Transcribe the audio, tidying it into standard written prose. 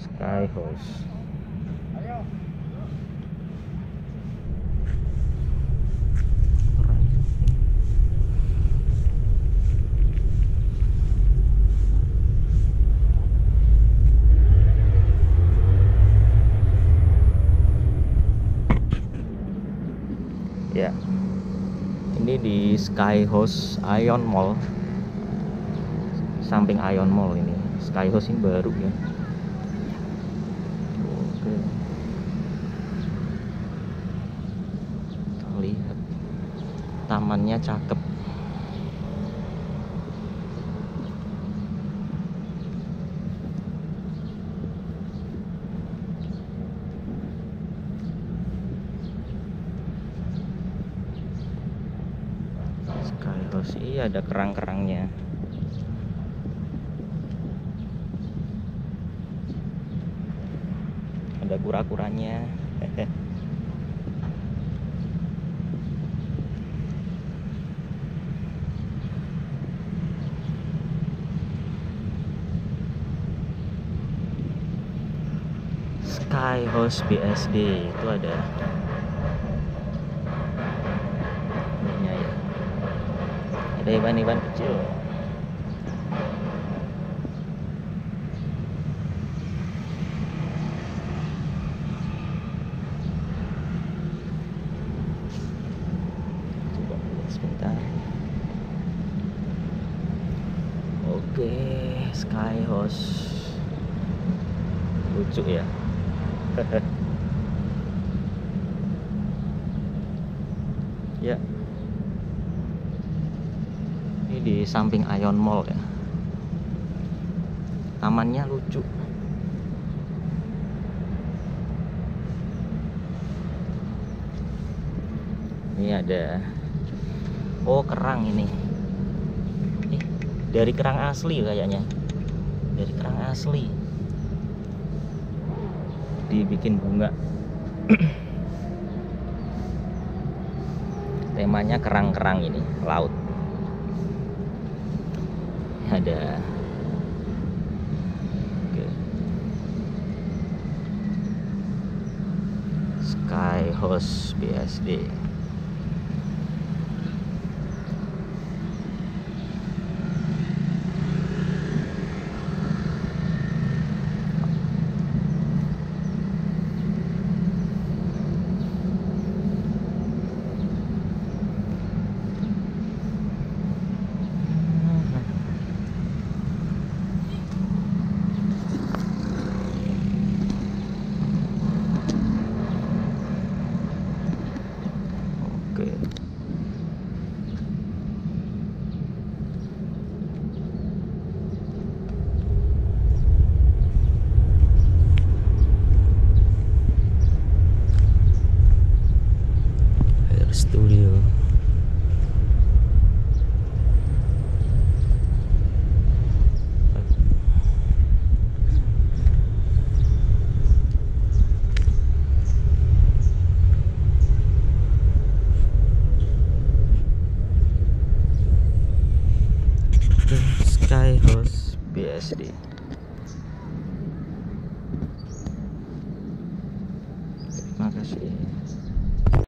Sky House. Ya, ini di Sky House Ion Mall, samping Ion Mall ini. Sky House ini baru ya. Oke, kita lihat tamannya cakep. Sky House ini ada kerang-kerangnya. Ada kura-kuranya. Sky House BSD itu ada ini ya. Ada iban-iban kecil. Coba lihat sebentar. Oke, Sky House lucu ya. Ya, ini di samping Ion Mall ya. Tamannya lucu. Ini ada, oh kerang ini. Dari kerang asli kayaknya. Dari kerang asli. Dibikin bunga. Temanya kerang-kerang ini, laut. Ada Sky House BSD. Oke. Air Studio. Sky House BSD. Terima kasih.